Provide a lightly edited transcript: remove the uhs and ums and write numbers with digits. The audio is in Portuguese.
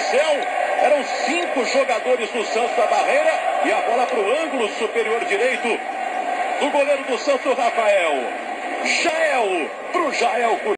céu, eram 5 jogadores do Santos da barreira e a bola para o ângulo superior direito do goleiro do Santos, Rafael. Jael, para o Jael.